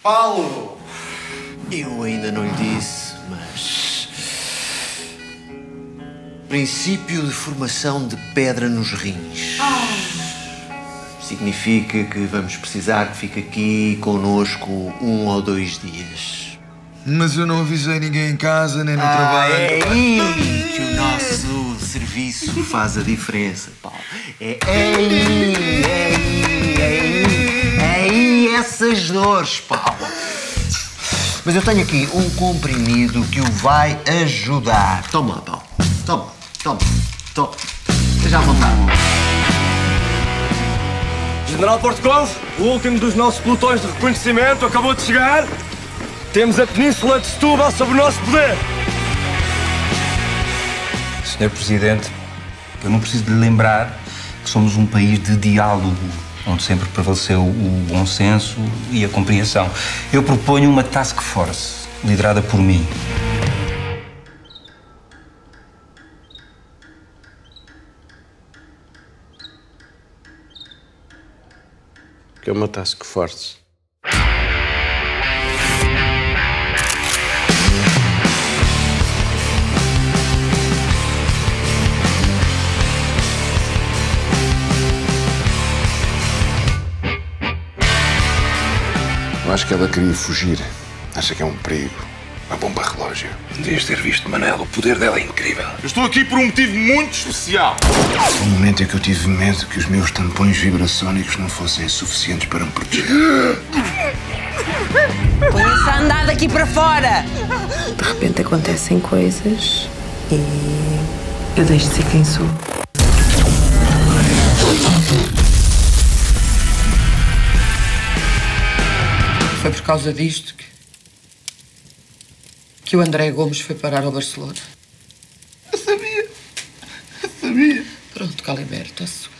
Paulo! Eu ainda não lhe disse, mas... princípio de formação de pedra nos rins. Significa que vamos precisar que fique aqui connosco 1 ou 2 dias. Mas eu não avisei ninguém em casa, nem no trabalho. É aí que o nosso serviço faz a diferença, Paulo. É aí essas dores, Paulo. Mas eu tenho aqui um comprimido que o vai ajudar. Toma lá, Paulo. Toma. Esteja à vontade. General Porto-Covo, o último dos nossos pelotões de reconhecimento acabou de chegar. Temos a Península de Setúbal sob o nosso poder. Senhor Presidente, eu não preciso de lhe lembrar que somos um país de diálogo, onde sempre prevaleceu o bom senso e a compreensão. Eu proponho uma task force, liderada por mim. O que é uma task force? Eu acho que ela queria fugir. Acha que é um perigo. Uma bomba relógio. Devias ter visto, Manel. O poder dela é incrível. Eu estou aqui por um motivo muito especial. No momento em que eu tive medo que os meus tampões vibrassónicos não fossem suficientes para me proteger. Põe-se a andar daqui para fora! De repente acontecem coisas e eu deixo de ser quem sou. Foi por causa disto que o André Gomes foi parar ao Barcelona. Eu sabia. Pronto, Calimero, está-se